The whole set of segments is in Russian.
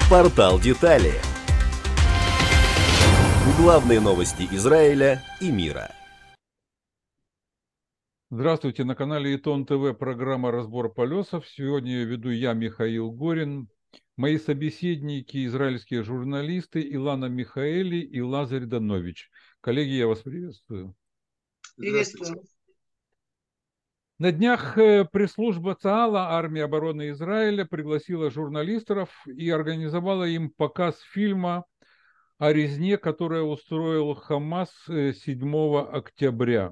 Портал Детали. Главные новости Израиля и мира. Здравствуйте, на канале Итон ТВ программа «Разбор полесов». Сегодня веду я, Михаил Горин. Мои собеседники, израильские журналисты Илана Михаэли и Лазарь Данович. Коллеги, я вас приветствую. Приветствую. На днях пресс-служба ЦААЛа, армия обороны Израиля, пригласила журналистов и организовала им показ фильма о резне, которую устроил Хамас 7 октября.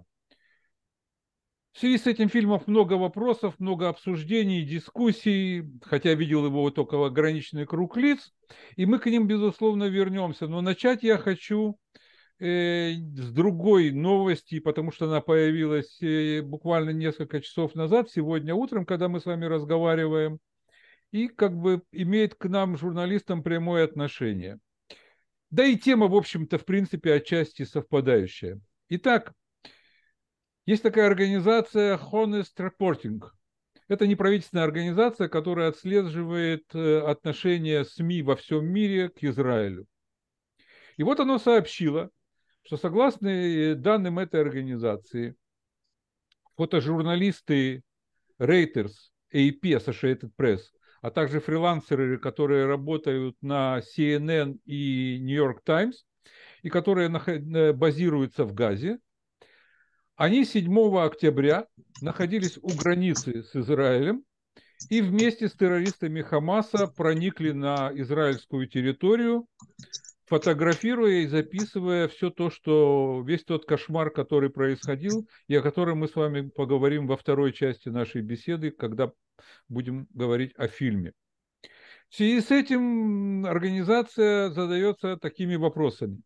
В связи с этим фильмом много вопросов, много обсуждений, дискуссий, хотя я видел его вот только ограниченный круг лиц, и мы к ним, безусловно, вернемся. Но начать я хочу с другой новости, потому что она появилась буквально несколько часов назад, сегодня утром, когда мы с вами разговариваем, и как бы имеет к нам, журналистам, прямое отношение. Да и тема, в общем-то, в принципе, отчасти совпадающая. Итак, есть такая организация Honest Reporting. Это неправительственная организация, которая отслеживает отношения СМИ во всем мире к Израилю. И вот оно сообщило, что согласно данным этой организации, фотожурналисты Reuters, AP, Associated Press, а также фрилансеры, которые работают на CNN и New York Times, и которые базируются в Газе, они 7 октября находились у границы с Израилем и вместе с террористами Хамаса проникли на израильскую территорию, фотографируя и записывая все то, что весь тот кошмар, который происходил, и о котором мы с вами поговорим во второй части нашей беседы, когда будем говорить о фильме. В связи с этим организация задается такими вопросами.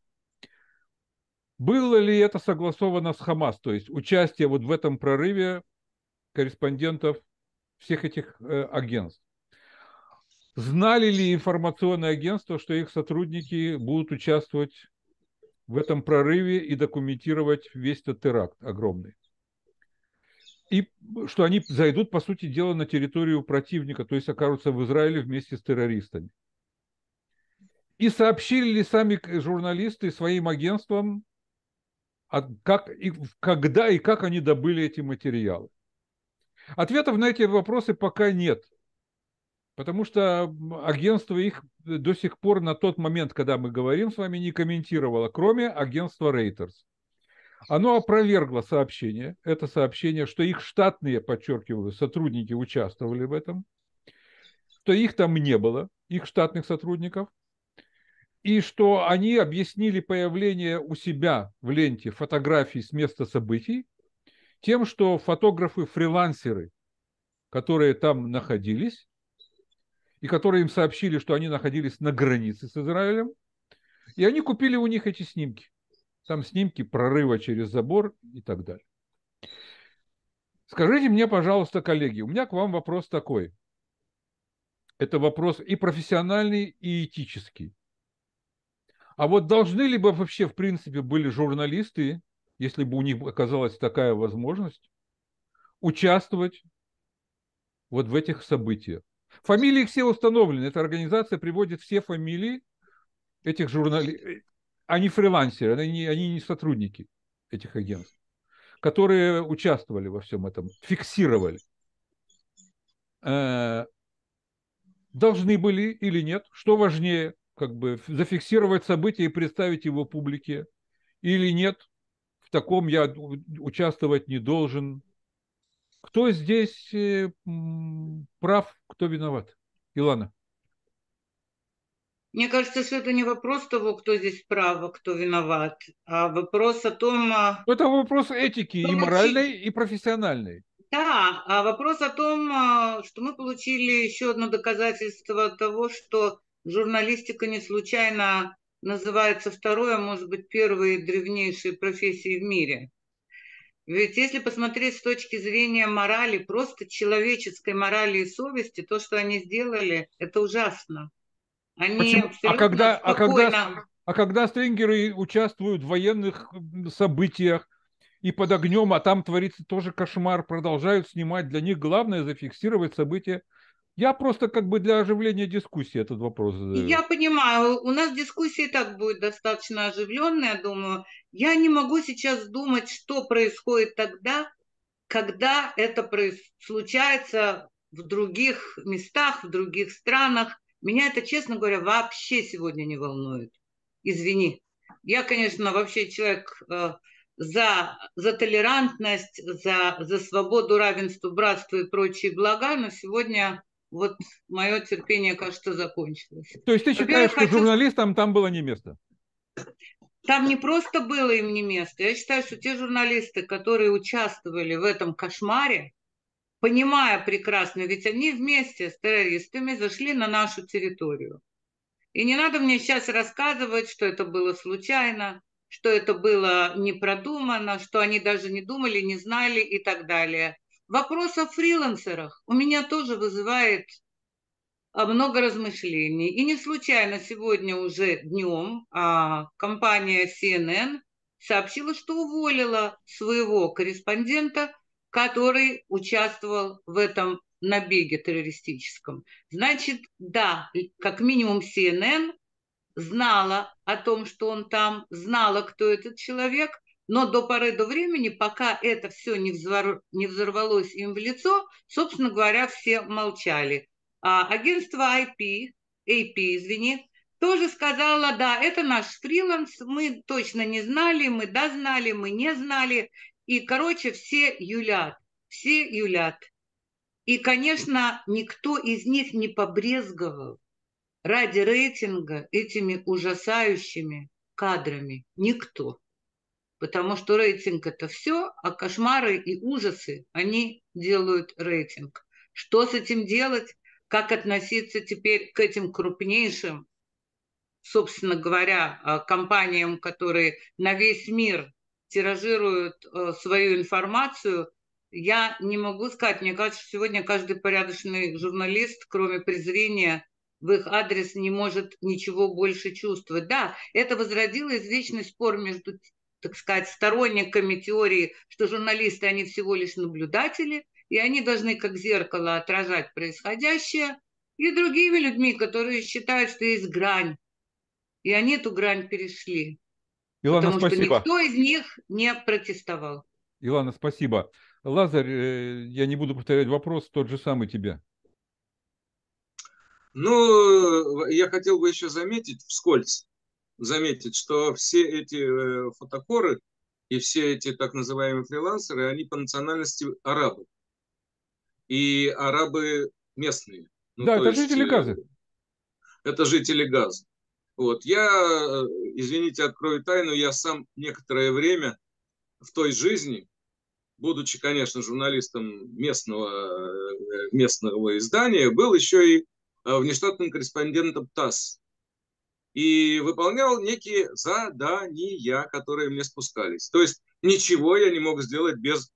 Было ли это согласовано с Хамас, то есть участие вот в этом прорыве корреспондентов всех этих агентств? Знали ли информационные агентства, что их сотрудники будут участвовать в этом прорыве и документировать весь этот теракт огромный? И что они зайдут, по сути дела, на территорию противника, то есть окажутся в Израиле вместе с террористами? И сообщили ли сами журналисты своим агентствам, как, и, когда и как они добыли эти материалы? Ответов на эти вопросы пока нет. Потому что агентство их до сих пор на тот момент, когда мы говорим с вами, не комментировало, кроме агентства Reuters. Оно опровергло сообщение, это сообщение, что их штатные, подчеркиваю, сотрудники участвовали в этом, что их там не было, их штатных сотрудников, и что они объяснили появление у себя в ленте фотографий с места событий тем, что фотографы-фрилансеры, которые там находились, и которые им сообщили, что они находились на границе с Израилем, и они купили у них эти снимки. Там снимки прорыва через забор и так далее. Скажите мне, пожалуйста, коллеги, у меня к вам вопрос такой. Это вопрос и профессиональный, и этический. А вот должны ли бы вообще, в принципе, были журналисты, если бы у них оказалась такая возможность, участвовать вот в этих событиях? Фамилии все установлены. Эта организация приводит все фамилии этих журналистов. Они фрилансеры, они не сотрудники этих агентств, которые участвовали во всем этом, фиксировали. Должны были или нет? Что важнее, как бы зафиксировать событие и представить его публике? Или нет? В таком я участвовать не должен. Кто здесь прав, кто виноват? Илана. Мне кажется, что это не вопрос того, кто здесь прав, а кто виноват, а вопрос о том... Это вопрос этики и моральной, и профессиональной. Да, а вопрос о том, что мы получили еще одно доказательство того, что журналистика не случайно называется второй, а может быть первой древнейшей профессией в мире. Ведь если посмотреть с точки зрения морали, просто человеческой морали и совести, то, что они сделали, это ужасно. Они абсолютно спокойно... когда стрингеры участвуют в военных событиях и под огнем, а там творится тоже кошмар, продолжают снимать, для них главное зафиксировать события Я просто как бы для оживления дискуссии этот вопрос И задаю. я понимаю, у нас дискуссия и так будет достаточно оживленная, думаю. Я не могу сейчас думать, что происходит тогда, когда это случается в других местах, в других странах. Меня это, честно говоря, вообще сегодня не волнует. Извини. Я, конечно, вообще человек за толерантность, за свободу, равенство, братство и прочие блага, но сегодня вот мое терпение, кажется, закончилось. То есть ты считаешь, Во-первых, что хочу... журналистам там было не место? Там не просто было им не место. Я считаю, что те журналисты, которые участвовали в этом кошмаре, понимая прекрасно, ведь они вместе с террористами зашли на нашу территорию. И не надо мне сейчас рассказывать, что это было случайно, что это было не продумано, что они даже не думали, не знали и так далее. Вопрос о фрилансерах у меня тоже вызывает много размышлений. И не случайно сегодня уже днем компания CNN сообщила, что уволила своего корреспондента, который участвовал в этом набеге террористическом. Значит, да, как минимум CNN знала о том, что он там, знала, кто этот человек, но до поры до времени, пока это все не взорвалось им в лицо, собственно говоря, все молчали. А агентство извини, тоже сказала, да, это наш фриланс, мы точно не знали, мы да знали, мы не знали. И, короче, все юлят, все юлят. И, конечно, никто из них не побрезговал ради рейтинга этими ужасающими кадрами. Никто. Потому что рейтинг это все, а кошмары и ужасы, они делают рейтинг. Что с этим делать? Как относиться теперь к этим крупнейшим, собственно говоря, компаниям, которые на весь мир тиражируют свою информацию, я не могу сказать. Мне кажется, что сегодня каждый порядочный журналист, кроме презрения в их адрес, не может ничего больше чувствовать. Да, это возродило извечный спор между, так сказать, сторонниками теории, что журналисты, они всего лишь наблюдатели, и они должны как зеркало отражать происходящее, и другими людьми, которые считают, что есть грань, и они эту грань перешли, Илона, потому что спасибо. никто из них не протестовал. Илона, спасибо. Лазарь, я не буду повторять вопрос, тот же самый тебе. Ну, я хотел бы еще заметить, вскользь заметить, что все эти фотокоры и все эти так называемые фрилансеры, они по национальности арабы. И арабы местные. Ну, Да, то это есть жители Газы. это жители Газа. Вот. Я, извините, открою тайну, я сам некоторое время в той жизни, будучи, конечно, журналистом местного издания, был еще и внештатным корреспондентом ТАСС. И выполнял некие задания, которые мне спускались. То есть ничего я не мог сделать без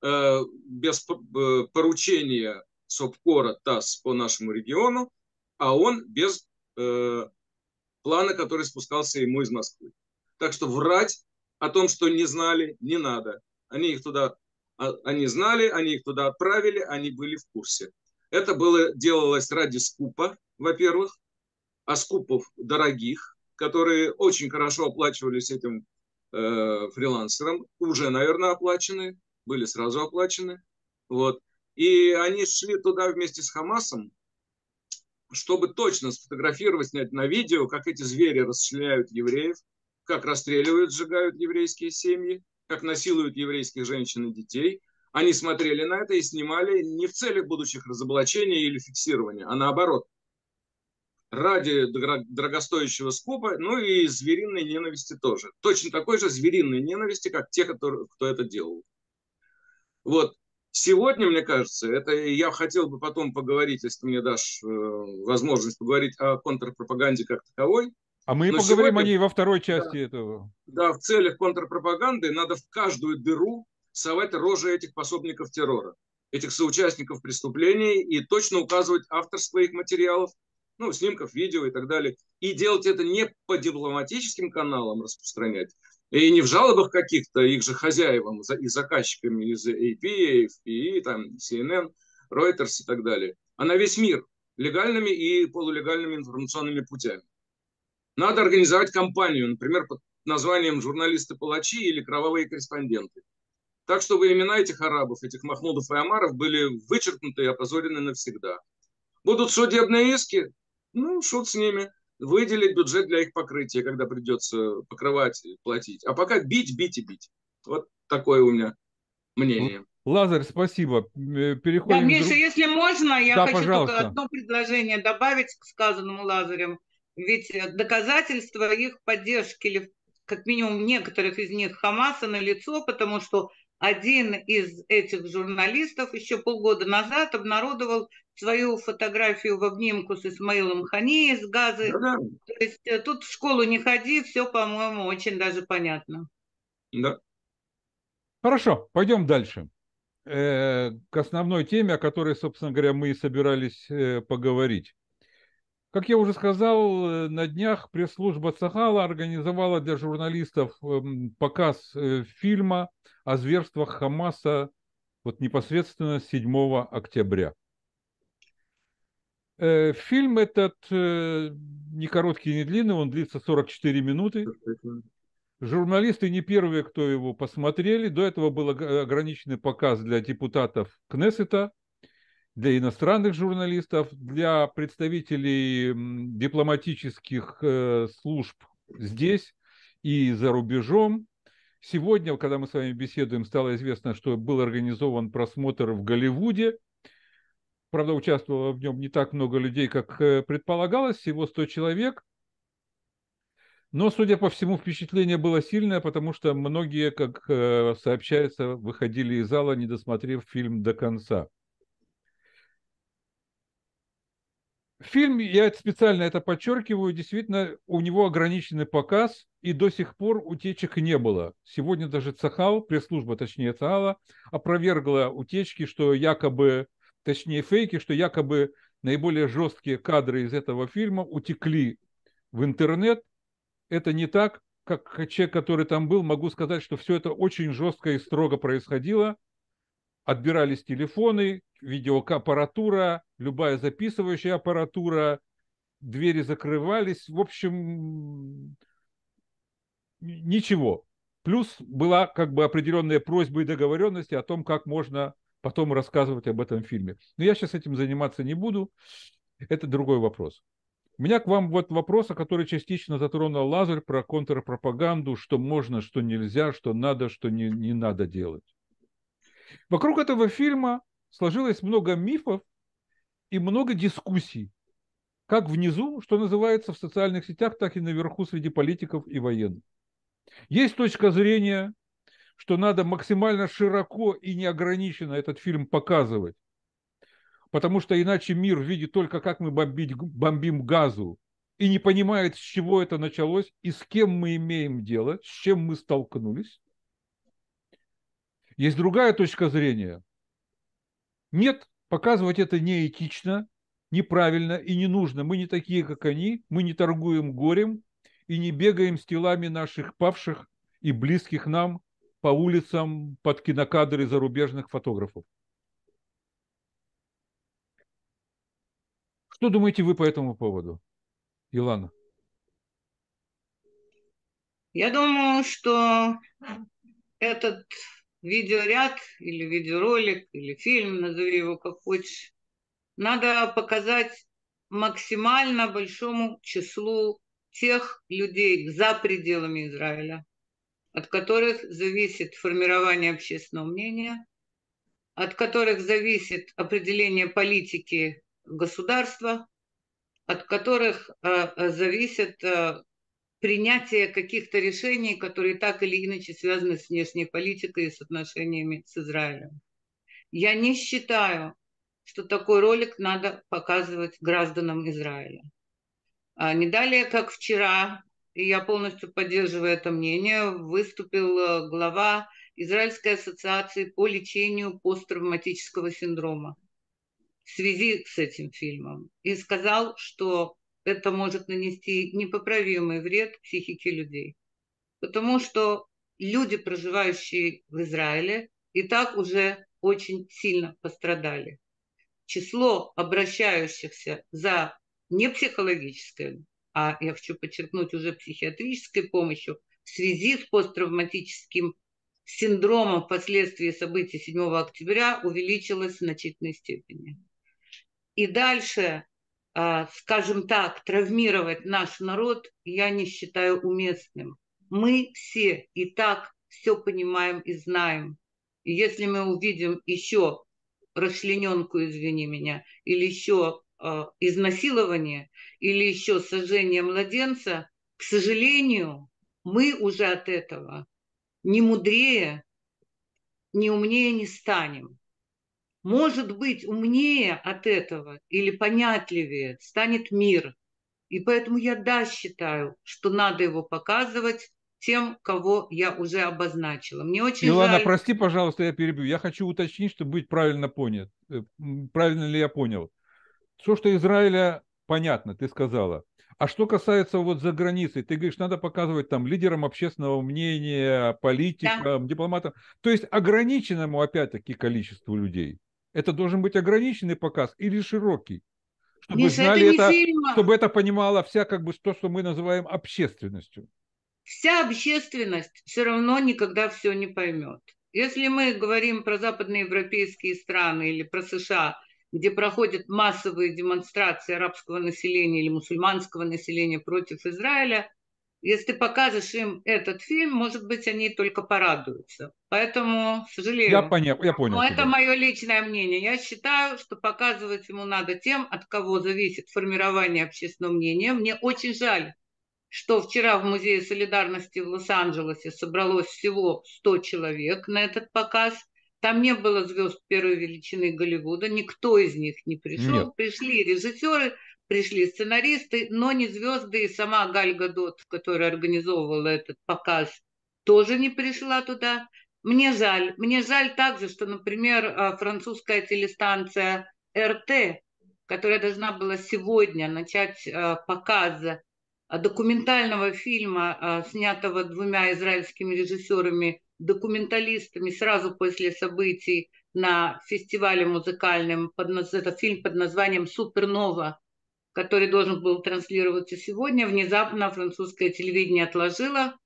поручения СОПКОРа ТАСС по нашему региону, а он без плана, который спускался ему из Москвы. Так что врать о том, что не знали, не надо. Они знали, они их туда отправили, они были в курсе. Это делалось ради скупа, во-первых, а скупов дорогих, которые очень хорошо оплачивались этим фрилансерам, уже, наверное, оплачены, были сразу оплачены. Вот. И они шли туда вместе с Хамасом, чтобы точно сфотографировать, снять на видео, как эти звери расчленяют евреев, как расстреливают, сжигают еврейские семьи, как насилуют еврейских женщин и детей. Они смотрели на это и снимали не в целях будущих разоблачений или фиксирования, а наоборот, ради дорогостоящего скупа, ну и звериной ненависти тоже. Точно такой же звериной ненависти, как те, кто это делал. Вот. Сегодня, мне кажется, это я хотел бы потом поговорить, если ты мне дашь возможность поговорить о контрпропаганде как таковой. А мы поговорим о ней во второй части этого. Да, в целях контрпропаганды надо в каждую дыру совать рожи этих пособников террора, этих соучастников преступлений и точно указывать авторство их материалов, ну, снимков, видео и так далее. И делать это не по дипломатическим каналам распространять, и не в жалобах каких-то их же хозяевам и заказчиками из AP, AFP, там, CNN, Reuters и так далее, а на весь мир. легальными и полулегальными информационными путями. Надо организовать кампанию, например, под названием «Журналисты-палачи» или «Кровавые корреспонденты». Так, чтобы имена этих арабов, этих Махмудов и Омаров были вычеркнуты и опозорены навсегда. Будут судебные иски, ну, шут с ними. Выделить бюджет для их покрытия, когда придется покрывать и платить. А пока бить, бить и бить. Вот такое у меня мнение. Лазарь, спасибо. Да, Переходим Миша, если можно, я Да, хочу только пожалуйста. одно предложение добавить к сказанному Лазарем. Ведь доказательства их поддержки, или как минимум некоторых из них, Хамаса налицо, потому что один из этих журналистов еще полгода назад обнародовал свою фотографию в обнимку с Исмаилом Хани из Газы. Да-да. То есть тут в школу не ходи, все, по-моему, очень даже понятно. Да. Хорошо, пойдем дальше. К основной теме, о которой, собственно говоря, мы и собирались поговорить. Как я уже сказал, на днях пресс-служба Цахала организовала для журналистов показ фильма о зверствах Хамаса вот непосредственно 7 октября. Фильм этот не короткий, не длинный, он длится 44 минуты. Журналисты не первые, кто его посмотрели. До этого был ограниченный показ для депутатов Кнессета, для иностранных журналистов, для представителей дипломатических служб здесь и за рубежом. Сегодня, когда мы с вами беседуем, стало известно, что был организован просмотр в Голливуде. Правда, участвовало в нем не так много людей, как предполагалось, всего 100 человек. Но, судя по всему, впечатление было сильное, потому что многие, как сообщается, выходили из зала, не досмотрев фильм до конца. Фильм, я специально это подчеркиваю, действительно, у него ограниченный показ, и до сих пор утечек не было. Сегодня даже Цахал, пресс-служба, точнее Цахала, опровергла утечки, что якобы, точнее фейки, что якобы наиболее жесткие кадры из этого фильма утекли в интернет. Это не так. Как человек, который там был, могу сказать, что все это очень жестко и строго происходило. Отбирались телефоны, видеоаппаратура, любая записывающая аппаратура, двери закрывались. В общем, ничего. Плюс была как бы определенная просьба и договоренность о том, как можно потом рассказывать об этом фильме. Но я сейчас этим заниматься не буду. Это другой вопрос. У меня к вам вот вопрос, который частично затронул Лазарь, про контрпропаганду, что можно, что нельзя, что надо, что не надо делать. Вокруг этого фильма сложилось много мифов и много дискуссий, как внизу, что называется, в социальных сетях, так и наверху среди политиков и военных. Есть точка зрения, что надо максимально широко и неограниченно этот фильм показывать, потому что иначе мир видит только, как мы бомбим Газу, и не понимает, с чего это началось, и с кем мы имеем дело, с чем мы столкнулись. Есть другая точка зрения. Нет, показывать это неэтично, неправильно и не нужно. Мы не такие, как они, мы не торгуем горем и не бегаем с телами наших павших и близких нам по улицам под кинокадры зарубежных фотографов. Что думаете вы по этому поводу, Илана? Я думаю, что этот видеоряд или видеоролик, или фильм, назови его как хочешь, надо показать максимально большому числу тех людей за пределами Израиля, от которых зависит формирование общественного мнения, от которых зависит определение политики государства, от которых зависит принятие каких-то решений, которые так или иначе связаны с внешней политикой и с отношениями с Израилем. Я не считаю, что такой ролик надо показывать гражданам Израиля. Не далее, как вчера, и я полностью поддерживаю это мнение, выступил глава Израильской ассоциации по лечению посттравматического синдрома в связи с этим фильмом и сказал, что это может нанести непоправимый вред психике людей. Потому что люди, проживающие в Израиле, и так уже очень сильно пострадали. число обращающихся за не психологической, а я хочу подчеркнуть, уже психиатрической помощью в связи с посттравматическим синдромом впоследствии событий 7 октября увеличилось в значительной степени. И дальше, скажем так, травмировать наш народ я не считаю уместным. Мы все и так все понимаем и знаем. И если мы увидим еще расчлененку, извини меня, или еще изнасилование, или еще сожжение младенца, к сожалению, мы уже от этого ни мудрее, ни умнее не станем. Может быть, умнее от этого или понятливее станет мир. И поэтому я, да, считаю, что надо его показывать тем, кого я уже обозначила. Мне очень Илана, жаль. прости, пожалуйста, я перебью. Я хочу уточнить, чтобы быть правильно понят. Правильно ли я понял? Все, что Израиля, понятно, ты сказала. А что касается вот за границей, ты говоришь, надо показывать там лидерам общественного мнения, политикам, дипломатам, то есть ограниченному, опять-таки, количеству людей. Это должен быть ограниченный показ или широкий, чтобы Миша, знали это не фильм. чтобы это понимала вся как бы то, что мы называем общественностью. Вся общественность все равно никогда все не поймет. Если мы говорим про западноевропейские страны или про США, где проходят массовые демонстрации арабского населения или мусульманского населения против Израиля, если ты покажешь им этот фильм, может быть, они только порадуются. Поэтому, сожалею, Я понял но это тебя. мое личное мнение. Я считаю, что показывать ему надо тем, от кого зависит формирование общественного мнения. Мне очень жаль, что вчера в Музее солидарности в Лос-Анджелесе собралось всего 100 человек на этот показ. Там не было звезд первой величины Голливуда, никто из них не Нет. пришел. Пришли режиссеры, пришли сценаристы, но не звезды. И сама Галь Гадот, которая организовывала этот показ, тоже не пришла туда. Мне жаль. Мне жаль также, что, например, французская телестанция РТ, которая должна была сегодня начать показ документального фильма, снятого двумя израильскими режиссерами, документалистами сразу после событий на фестивале музыкальном. Это фильм под названием «Супернова», который должен был транслироваться сегодня. Внезапно французское телевидение отложило,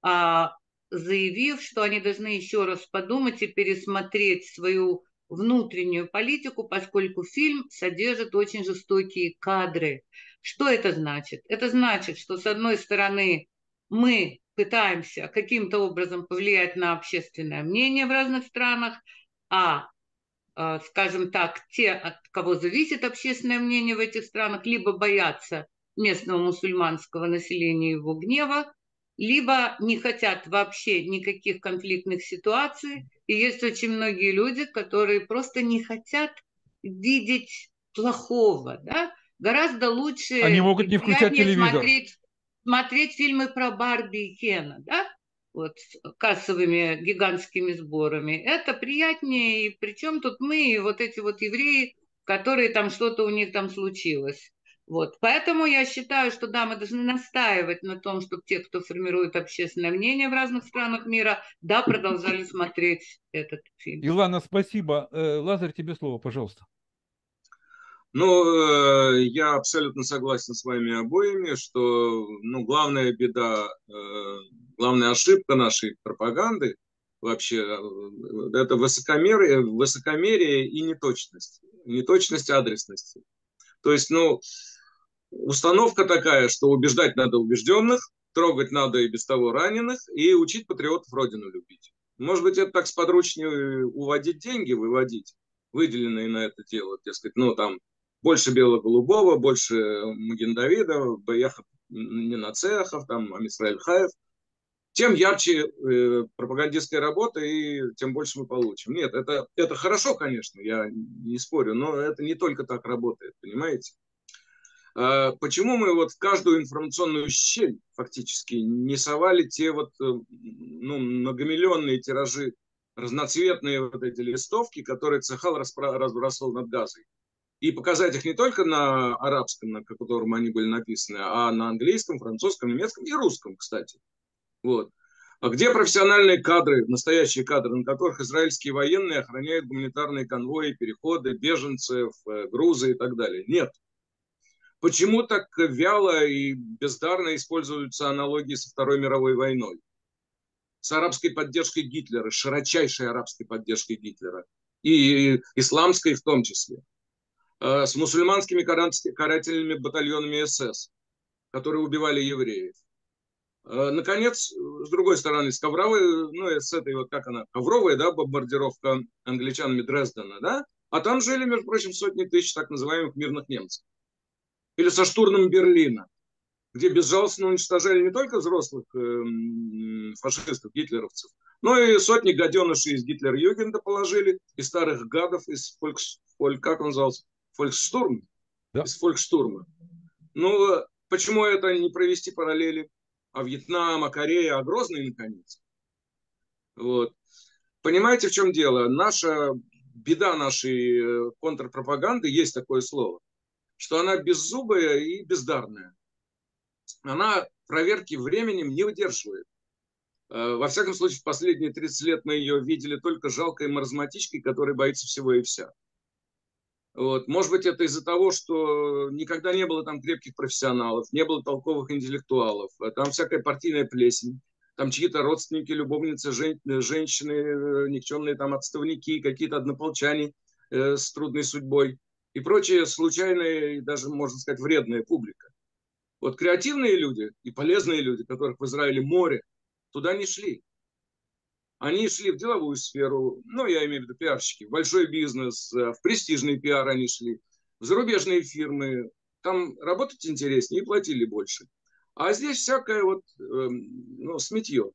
заявив, что они должны еще раз подумать и пересмотреть свою внутреннюю политику, поскольку фильм содержит очень жестокие кадры. Что это значит? Это значит, что с одной стороны мы пытаемся каким-то образом повлиять на общественное мнение в разных странах, скажем так, те, от кого зависит общественное мнение в этих странах, либо боятся местного мусульманского населения и его гнева, либо не хотят вообще никаких конфликтных ситуаций. И есть очень многие люди, которые просто не хотят видеть плохого, да? Гораздо лучше Они могут и не включать приятнее телевизор. смотреть фильмы про Барби и Кена, да? Вот, с кассовыми гигантскими сборами. Это приятнее, и причем тут мы, и вот эти вот евреи, которые там что-то у них там случилось. Вот. Поэтому я считаю, что да, мы должны настаивать на том, чтобы те, кто формирует общественное мнение в разных странах мира, да, продолжали смотреть этот фильм. Илана, спасибо. Лазарь, тебе слово, пожалуйста. Ну, я абсолютно согласен с вами обоими, что главная беда, главная ошибка нашей пропаганды вообще это высокомерие и неточность адресности. То есть, установка такая, что убеждать надо убежденных, трогать надо и без того раненых, и учить патриотов родину любить. Может быть, это так сподручнее уводить деньги, выводить, выделенные на это дело, дескать, там больше бело-голубого, больше Маген-Давида, Баяхов, Ненацехов, там, Амисраэль Хаев. Тем ярче пропагандистская работа, и тем больше мы получим. Нет, это хорошо, конечно, я не спорю, но это не только так работает, понимаете? Почему мы вот в каждую информационную щель фактически не совали те вот многомиллионные тиражи, разноцветные вот эти листовки, которые Цехал разбрасывал над Газой? И показать их не только на арабском, на котором они были написаны, а на английском, французском, немецком и русском, кстати. Вот. А где профессиональные кадры, настоящие кадры, на которых израильские военные охраняют гуманитарные конвои, переходы, беженцев, грузы и так далее? Нет. Почему так вяло и бездарно используются аналогии со Второй мировой войной? С арабской поддержкой Гитлера, широчайшей арабской поддержкой Гитлера, и исламской в том числе, с мусульманскими карательными батальонами СС, которые убивали евреев. Наконец, с другой стороны, с ковровой, ну, с этой вот, как она, ковровая, да, бомбардировка англичанами Дрездена, да, а там жили, между прочим, сотни тысяч так называемых мирных немцев. Или со штурмом Берлина, где безжалостно уничтожали не только взрослых фашистов, гитлеровцев, но и сотни гаденышей из Гитлер-Югенда положили, и старых гадов из как он назывался? Фольксштурм? Да. Из Фольксштурма. Ну, почему это не провести параллели? А Вьетнам, а Корея, а Грозный, наконец. Вот. Понимаете, в чем дело? Беда нашей контрпропаганды, есть такое слово, что она беззубая и бездарная. Она проверки временем не выдерживает. Во всяком случае, в последние 30 лет мы ее видели только жалкой маразматичкой, которая боится всего и вся. Вот. Может быть, это из-за того, что никогда не было там крепких профессионалов, не было толковых интеллектуалов, там всякая партийная плесень, там чьи-то родственники, любовницы, женщины, никчемные там отставники, какие-то однополчане с трудной судьбой и прочая случайная и даже, можно сказать, вредная публика. Вот креативные люди и полезные люди, которых в Израиле море, туда не шли. Они шли в деловую сферу, ну, я имею в виду пиарщики, в большой бизнес, в престижный пиар они шли, в зарубежные фирмы. Там работать интереснее и платили больше. А здесь всякое вот, сметье.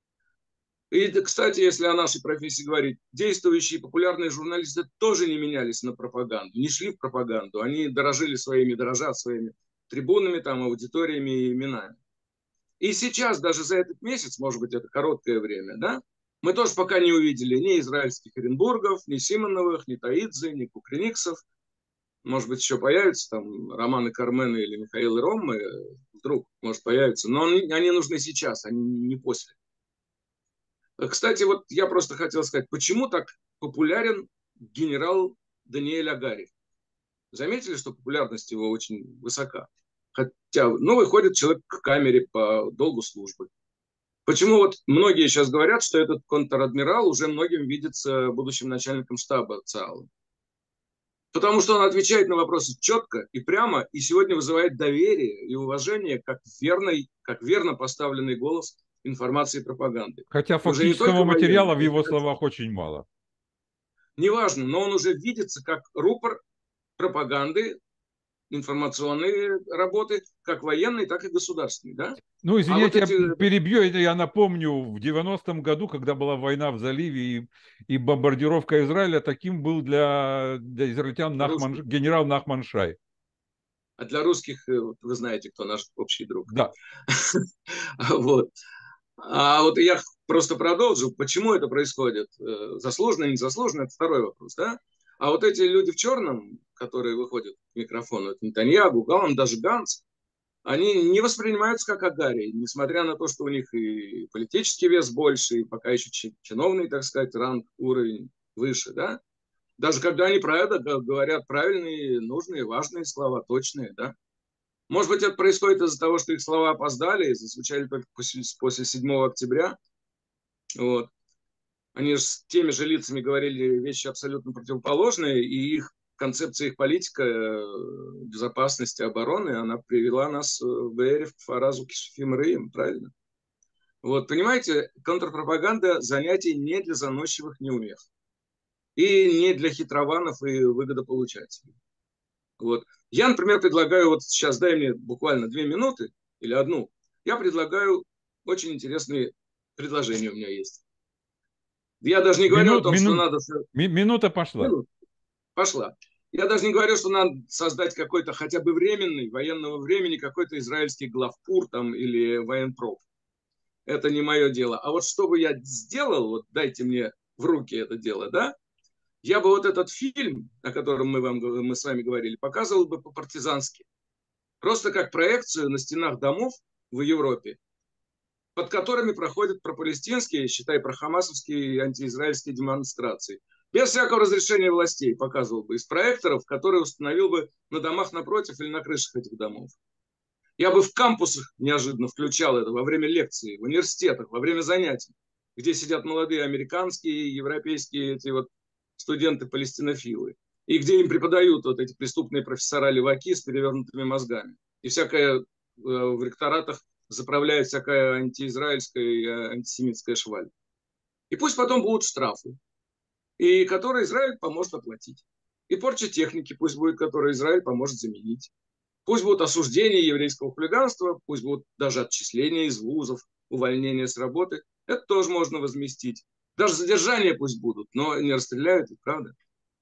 И, кстати, если о нашей профессии говорить, действующие популярные журналисты тоже не менялись на пропаганду, не шли в пропаганду. Они дорожат своими трибунами, там, аудиториями и именами. И сейчас, даже за этот месяц, может быть, это короткое время, да, мы тоже пока не увидели ни израильских Оренбургов, ни Симоновых, ни Таидзе, ни Кукрыниксов. Может быть, еще появятся там Романы Кармены или Михаил Роммы, вдруг, может, появятся. Но они нужны сейчас, они не после. Кстати, вот я просто хотел сказать, почему так популярен генерал Даниэль Агари? Заметили, что популярность его очень высока? Хотя, выходит человек к камере по долгу службы. Почему вот многие сейчас говорят, что этот контр-адмирал уже многим видится будущим начальником штаба ЦААЛа? Потому что он отвечает на вопросы четко и прямо, и сегодня вызывает доверие и уважение как верно поставленный голос информации и пропаганды. Хотя фактического материала в его словах очень мало. Неважно, но он уже видится как рупор пропаганды, информационные работы, как военные, так и государственные, да? Ну, извините, я перебью, я напомню, в 90-м году, когда была война в заливе и бомбардировка Израиля, таким был для израильтян генерал Нахман Шай. А для русских, вы знаете, кто наш общий друг. Да. Вот. А вот я просто продолжу, почему это происходит. Заслуженно, незаслуженно, это второй вопрос, да? А вот эти люди в черном, которые выходят к микрофону, это Нетаньягу, Галланд, даже Ганц, они не воспринимаются как Агари, несмотря на то, что у них и политический вес больше, и пока еще чиновный, так сказать, ранг, уровень выше, да? Даже когда они про это говорят правильные, нужные, важные слова, точные, да? Может быть, это происходит из-за того, что их слова опоздали, зазвучали только после 7 октября. Вот. Они же с теми же лицами говорили вещи абсолютно противоположные, и их концепция, их политика безопасности, обороны, она привела нас в Эрев к фаразу Кишфим Рыем, правильно? Вот, понимаете, контрпропаганда занятие не для заносчивых неумех. И не для хитрованов и выгодополучателей. Вот. Я, например, предлагаю, вот сейчас дай мне буквально 2 минуты или 1, я предлагаю очень интересные предложения у меня есть. Я даже не говорю о том, что надо... Минута пошла. Пошла. Я даже не говорю, что надо создать какой-то хотя бы временный, военного времени, какой-то израильский главпур там или военпроп. Это не мое дело. А вот что бы я сделал, вот дайте мне в руки это дело, да? Я бы вот этот фильм, о котором мы с вами говорили, показывал бы по-партизански. Просто как проекцию на стенах домов в Европе. под которыми проходят пропалестинские, считай, прохамасовские антиизраильские демонстрации. Без всякого разрешения властей показывал бы из проекторов, которые установил бы на домах напротив или на крышах этих домов. Я бы в кампусах неожиданно включал это во время лекций, в университетах, во время занятий, где сидят молодые американские, европейские эти вот студенты-палестинофилы, и где им преподают вот эти преступные профессора-леваки с перевернутыми мозгами. И всякое в ректоратах заправляет всякая антиизраильская и антисемитская шваль. И пусть потом будут штрафы, и которые Израиль поможет оплатить. И порча техники пусть будет, которую Израиль поможет заменить. Пусть будут осуждения еврейского хулиганства, пусть будут даже отчисления из вузов, увольнения с работы. Это тоже можно возместить. Даже задержания пусть будут, но не расстреляют, правда?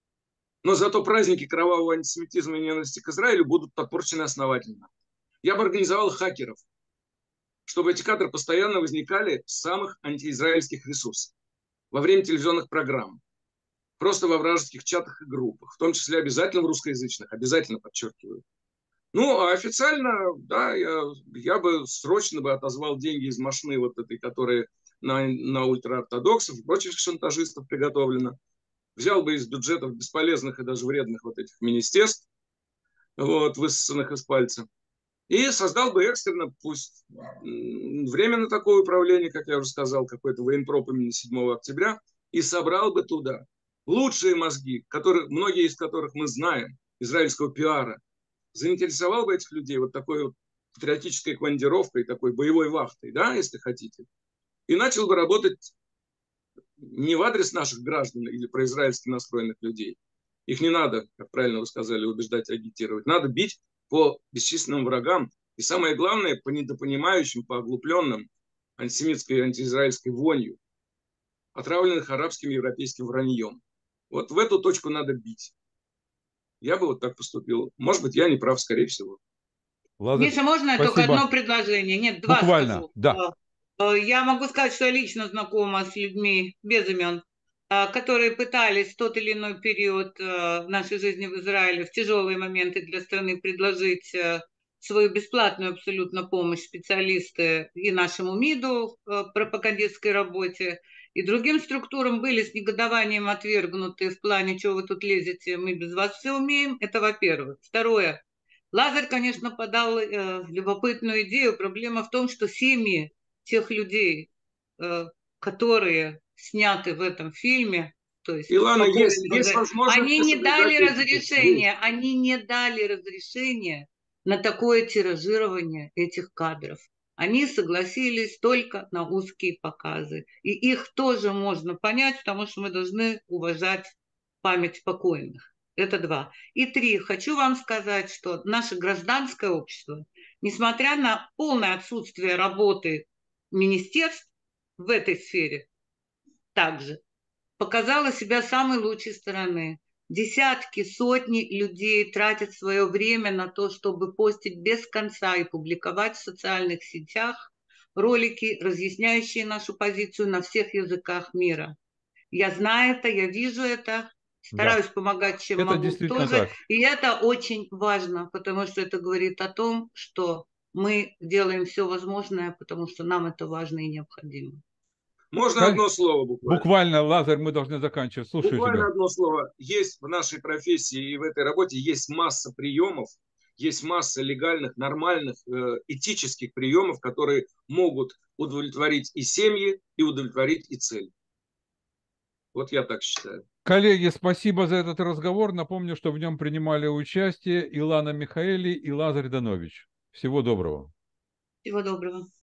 Но зато праздники кровавого антисемитизма и ненависти к Израилю будут подпорчены основательно. Я бы организовал хакеров, чтобы эти кадры постоянно возникали в самых антиизраильских ресурсах, во время телевизионных программ, просто во вражеских чатах и группах, в том числе обязательно в русскоязычных, обязательно подчеркиваю. Ну, а официально, да, я бы срочно бы отозвал деньги из машины вот этой, которые на ультраортодоксов и прочих шантажистов приготовлено. Взял бы из бюджетов бесполезных и даже вредных вот этих министерств, вот, высосанных из пальца, и создал бы экстренно, пусть временно такое управление, как я уже сказал, какой-то военпроп имени 7 октября, и собрал бы туда лучшие мозги, многие из которых мы знаем, израильского пиара, заинтересовал бы этих людей вот такой вот патриотической командировкой, такой боевой вахтой, да, если хотите, и начал бы работать не в адрес наших граждан или произраильски настроенных людей. Их не надо, как правильно вы сказали, убеждать, агитировать. Надо бить по бесчисленным врагам. И самое главное, по недопонимающим, по оглупленным антисемитской и антиизраильской вонью, отравленных арабским и европейским враньем. Вот в эту точку надо бить. Я бы вот так поступил. Может быть, я не прав, скорее всего. Лазарь, Миша, можно я только одно предложение? Нет, два буквально, скажу. да. Я могу сказать, что я лично знакома с людьми без имен, которые пытались в тот или иной период нашей жизни в Израиле в тяжелые моменты для страны предложить свою бесплатную абсолютно помощь специалисты и нашему МИДу в пропагандистской работе, и другим структурам были с негодованием отвергнуты в плане, чего вы тут лезете, мы без вас все умеем. Это во-первых. Второе. Лазарь, конечно, подал любопытную идею. Проблема в том, что семьи тех людей, которые сняты в этом фильме, то есть Илана, есть возможность... они не дали разрешения на такое тиражирование этих кадров. Они согласились только на узкие показы. И их тоже можно понять, потому что мы должны уважать память покойных. Это два. И три. Хочу вам сказать, что наше гражданское общество, несмотря на полное отсутствие работы министерств в этой сфере, также показало себя с самой лучшей стороны. Десятки, сотни людей тратят свое время на то, чтобы постить без конца и публиковать в социальных сетях ролики, разъясняющие нашу позицию на всех языках мира. Я знаю это, я вижу это, стараюсь помогать, чем это могу тоже. Так. И это очень важно, потому что это говорит о том, что мы делаем все возможное, потому что нам это важно и необходимо. Можно одно слово буквально? Буквально, Лазарь, мы должны заканчивать. Слушаю буквально тебя. Одно слово. Есть в нашей профессии и в этой работе есть масса приемов, есть масса легальных, нормальных, этических приемов, которые могут удовлетворить и семьи, и удовлетворить и цель. Вот я так считаю. Коллеги, спасибо за этот разговор. Напомню, что в нем принимали участие Илана Михаэли и Лазарь Данович. Всего доброго. Всего доброго.